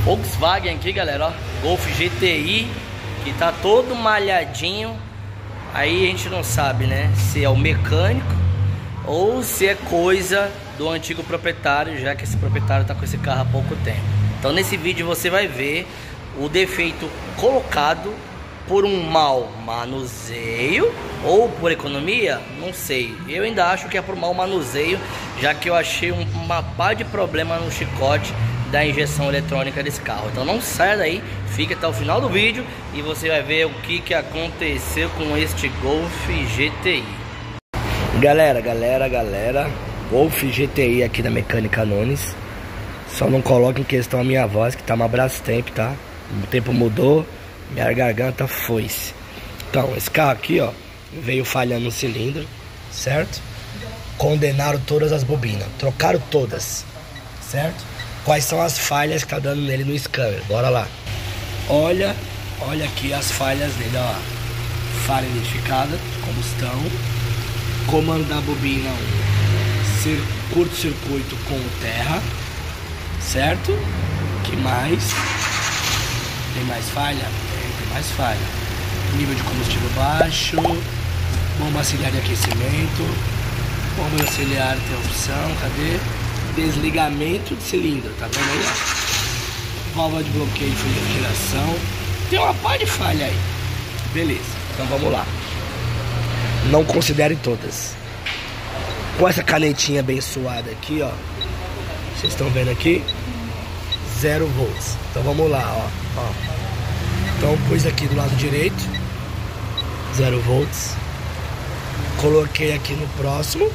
Volkswagen aqui, galera, ó, Golf GTI, que tá todo malhadinho. Aí a gente não sabe, né, se é o mecânico ou se é coisa do antigo proprietário, já que esse proprietário tá com esse carro há pouco tempo. Então nesse vídeo você vai ver o defeito colocado por um mau manuseio ou por economia, não sei. Eu ainda acho que é por mau manuseio, já que eu achei uma pá de problema no chicote da injeção eletrônica desse carro. Então não saia daí, fica até o final do vídeo e você vai ver o que aconteceu com este Golf GTI. Galera, Golf GTI aqui da Mecânica Nunes. Só não coloque em questão a minha voz, que tá uma Brastemp, tá? O tempo mudou, minha garganta foi-se. Então, esse carro aqui, ó, veio falhando no cilindro, certo? Condenaram todas as bobinas, trocaram todas, certo? Quais são as falhas que tá dando nele no scanner? Bora lá. Olha aqui as falhas dele, ó. Falha identificada, combustão. Comando da bobina, curto-circuito com terra, certo? Que mais? Tem mais falha? Tem mais falha. Nível de combustível baixo. Bomba auxiliar de aquecimento. Bomba auxiliar tem opção, cadê? Desligamento de cilindro, tá vendo aí? Válvula de bloqueio de refrigeração. Tem uma pá de falha aí. Beleza, então vamos lá. Não considere todas. Com essa canetinha abençoada aqui, ó. Vocês estão vendo aqui? 0 volts. Então vamos lá, ó. Então pus aqui do lado direito 0 volts. Coloquei aqui no próximo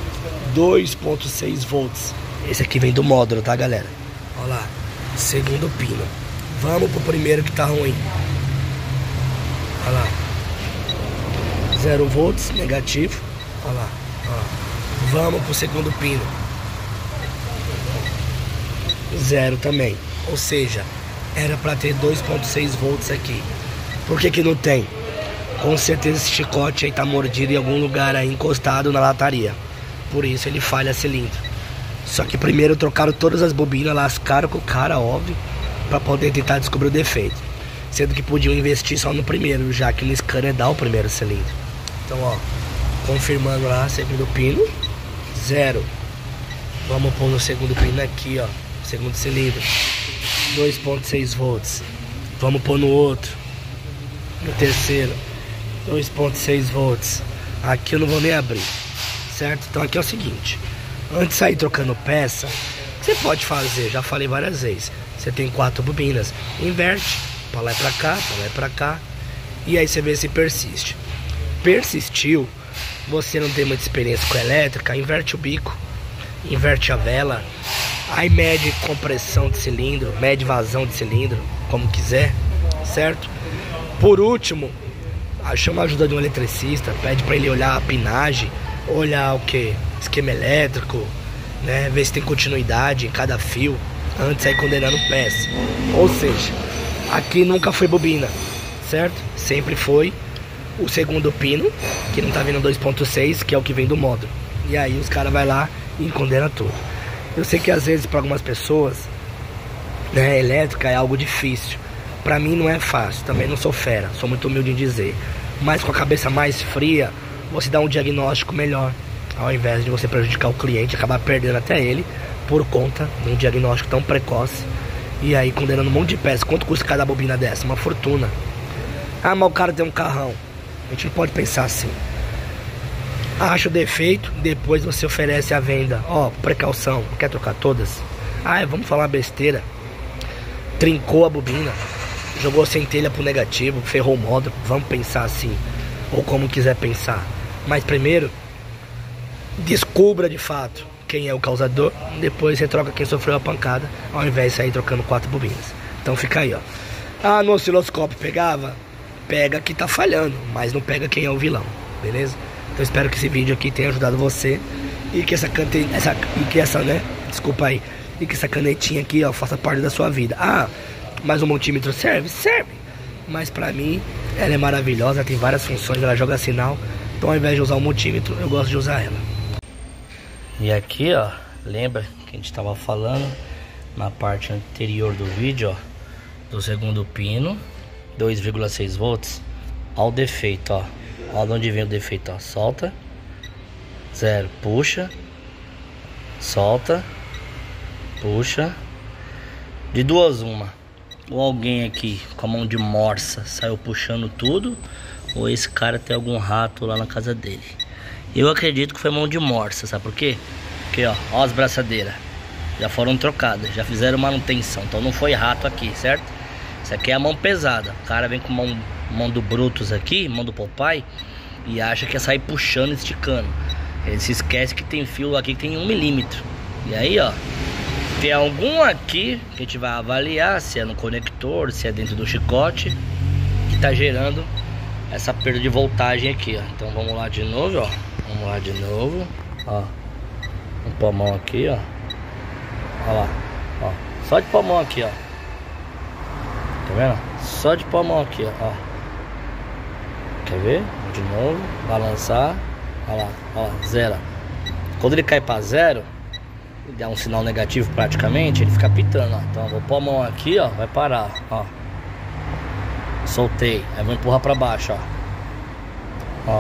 2.6 volts. Esse aqui vem do módulo, tá, galera? Olha lá, segundo pino. Vamos pro primeiro que tá ruim. Olha lá, 0 volts, negativo. Olha lá, ó. Vamos pro segundo pino, 0 também. Ou seja, era pra ter 2.6 volts aqui. Por que não tem? Com certeza esse chicote aí tá mordido em algum lugar aí, encostado na lataria. Por isso ele falha cilindro. Só que primeiro trocaram todas as bobinas, lascaram com o cara, óbvio, pra poder tentar descobrir o defeito. Sendo que podiam investir só no primeiro, já que no scanner dá o primeiro cilindro. Então, ó, confirmando lá, segundo pino, 0. Vamos pôr no segundo pino aqui, ó, segundo cilindro, 2.6 volts. Vamos pôr no outro, no terceiro, 2.6 volts. Aqui eu não vou nem abrir, certo? Então aqui é o seguinte, antes de sair trocando peça, você pode fazer, já falei várias vezes, você tem 4 bobinas, inverte, pra lá e pra cá, pra lá e pra cá, e aí você vê se persiste. Persistiu, você não tem muita experiência com elétrica, inverte o bico, inverte a vela, aí mede compressão de cilindro, mede vazão de cilindro, como quiser, certo? Por último, chama a ajuda de um eletricista, pede para ele olhar a pinagem, olhar o que? Esquema elétrico, né? Ver se tem continuidade em cada fio, antes de sair condenando peça. Ou seja, aqui nunca foi bobina, certo? Sempre foi o segundo pino, que não tá vindo 2.6, que é o que vem do módulo. E aí os caras vai lá e condena tudo. Eu sei que às vezes para algumas pessoas, né, elétrica é algo difícil. Pra mim não é fácil, também não sou fera, sou muito humilde em dizer. Mas com a cabeça mais fria, você dá um diagnóstico melhor, ao invés de você prejudicar o cliente, acabar perdendo até ele por conta de um diagnóstico tão precoce. E aí condenando um monte de peça. Quanto custa cada bobina dessa? Uma fortuna. Ah, mas o cara tem um carrão. A gente não pode pensar assim. Acha o defeito, depois você oferece a venda. Ó, precaução, quer trocar todas? Ah, vamos falar besteira. Trincou a bobina, jogou a centelha pro negativo, ferrou o módulo. Vamos pensar assim, ou como quiser pensar. Mas primeiro, descubra de fato quem é o causador. Depois você troca quem sofreu a pancada, ao invés de sair trocando 4 bobinas. Então fica aí, ó. Ah, no osciloscópio pegava? Pega que tá falhando, mas não pega quem é o vilão, beleza? Então espero que esse vídeo aqui tenha ajudado você e que essa canetinha aqui, ó, faça parte da sua vida. Ah, mas o multímetro serve? Serve. Mas pra mim, ela é maravilhosa, tem várias funções, ela joga sinal. Então ao invés de usar o multímetro, eu gosto de usar ela. E aqui, ó, lembra que a gente tava falando na parte anterior do vídeo, ó, do segundo pino, 2,6 volts. Ó o defeito, ó. Ó de onde vem o defeito, ó. Solta. 0, puxa. Solta. Puxa. De duas uma. Ou alguém aqui com a mão de morsa saiu puxando tudo, ou esse cara tem algum rato lá na casa dele. Eu acredito que foi mão de morsa, sabe por quê? Porque ó as braçadeiras já foram trocadas, já fizeram manutenção. Então não foi rato aqui, certo? Isso aqui é a mão pesada. O cara vem com mão do Brutus aqui, mão do Popeye, e acha que é sair puxando, esticando. Ele se esquece que tem fio aqui que tem 1 milímetro. E aí ó, tem algum aqui que a gente vai avaliar se é no conector, se é dentro do chicote, que tá gerando essa perda de voltagem aqui, ó. Então vamos lá de novo, ó. Vamos lá de novo, ó. Vamos pôr a mão aqui, ó. Olha lá, ó. Só de pôr a mão aqui, ó. Tá vendo? Só de pôr a mão aqui, ó. Quer ver? De novo, balançar. Olha lá, ó, zero. Quando ele cai pra zero, dá um sinal negativo praticamente, ele fica pitando, ó. Então eu vou pôr a mão aqui, ó, vai parar, ó. Soltei, aí vou empurrar pra baixo, ó.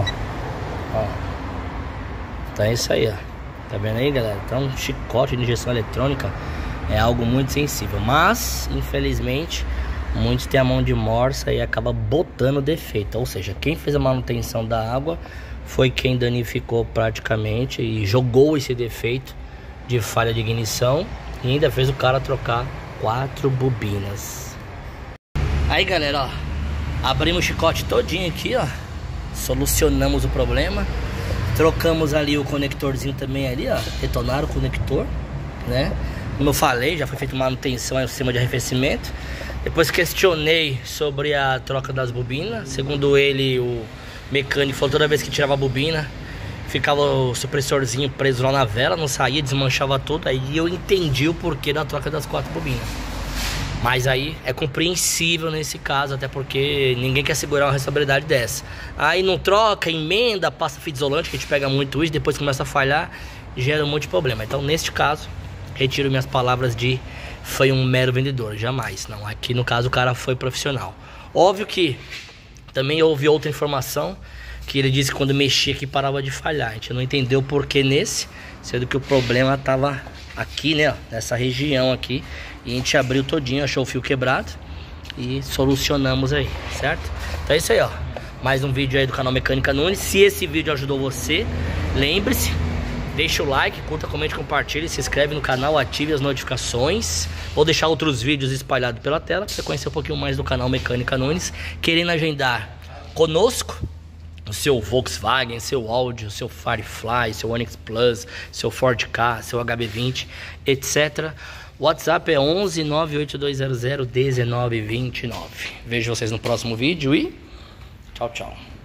Então é isso aí, ó. Tá vendo aí, galera? Então chicote de injeção eletrônica é algo muito sensível, mas infelizmente muitos têm a mão de morsa e acaba botando defeito. Ou seja, quem fez a manutenção da água foi quem danificou praticamente e jogou esse defeito de falha de ignição e ainda fez o cara trocar 4 bobinas. Aí, galera, ó, abrimos o chicote todinho aqui, ó, solucionamos o problema, trocamos ali o conectorzinho também ali, ó, detonaram o conector, né? Como eu falei, já foi feita manutenção aí no sistema de arrefecimento. Depois questionei sobre a troca das bobinas. Segundo ele, o mecânico falou toda vez que tirava a bobina ficava o supressorzinho preso lá na vela, não saía, desmanchava tudo. Aí eu entendi o porquê da troca das 4 bobinas. Mas aí é compreensível nesse caso, até porque ninguém quer segurar uma responsabilidade dessa. Aí não troca, emenda, passa fita isolante, que a gente pega muito isso, depois começa a falhar, gera um monte de problema. Então neste caso, retiro minhas palavras de foi um mero vendedor, jamais. Não, aqui no caso o cara foi profissional. Óbvio que também houve outra informação, que ele disse que quando mexia aqui parava de falhar. A gente não entendeu o porquê nesse, sendo que o problema estava aqui, né, ó, nessa região aqui. E a gente abriu todinho, achou o fio quebrado e solucionamos aí, certo? Então é isso aí, ó. Mais um vídeo aí do canal Mecânica Nunes. Se esse vídeo ajudou você, lembre-se, deixa o like, curta, comente, compartilhe, se inscreve no canal, ative as notificações. Vou deixar outros vídeos espalhados pela tela para você conhecer um pouquinho mais do canal Mecânica Nunes. Querendo agendar conosco o seu Volkswagen, seu Audi, seu Firefly, seu Onix Plus, seu Ford Ka, seu HB20, etc. O WhatsApp é 11 98200 1929. Vejo vocês no próximo vídeo e tchau, tchau.